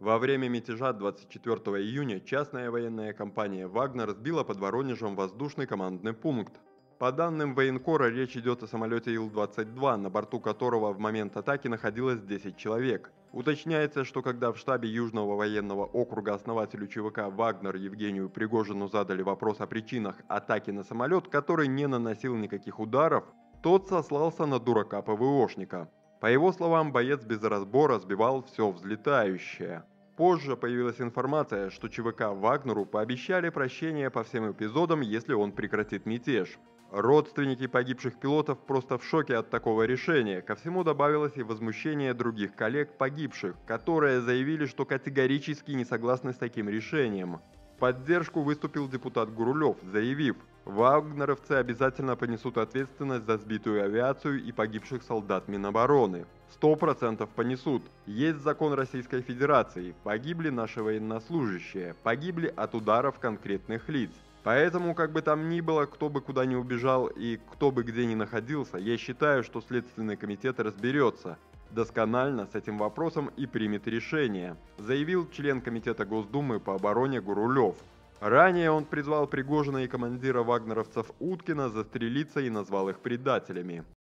Во время мятежа 24 июня частная военная компания «Вагнер» сбила под Воронежем воздушный командный пункт. По данным военкора, речь идет о самолете Ил-22, на борту которого в момент атаки находилось 10 человек. Уточняется, что когда в штабе Южного военного округа основателю ЧВК «Вагнер» Евгению Пригожину задали вопрос о причинах атаки на самолет, который не наносил никаких ударов, тот сослался на дурака ПВОшника. По его словам, боец без разбора сбивал все взлетающее. Позже появилась информация, что ЧВК Вагнеру пообещали прощение по всем эпизодам, если он прекратит мятеж. Родственники погибших пилотов просто в шоке от такого решения. Ко всему добавилось и возмущение других коллег погибших, которые заявили, что категорически не согласны с таким решением. В поддержку выступил депутат Гурулев, заявив: «Вагнеровцы обязательно понесут ответственность за сбитую авиацию и погибших солдат Минобороны. 100% понесут. Есть закон Российской Федерации. Погибли наши военнослужащие. Погибли от ударов конкретных лиц. Поэтому, как бы там ни было, кто бы куда ни убежал и кто бы где ни находился, я считаю, что Следственный комитет разберется досконально с этим вопросом и примет решение», заявил член Комитета Госдумы по обороне Гурулев. Ранее он призвал Пригожина и командира вагнеровцев Уткина застрелиться и назвал их предателями.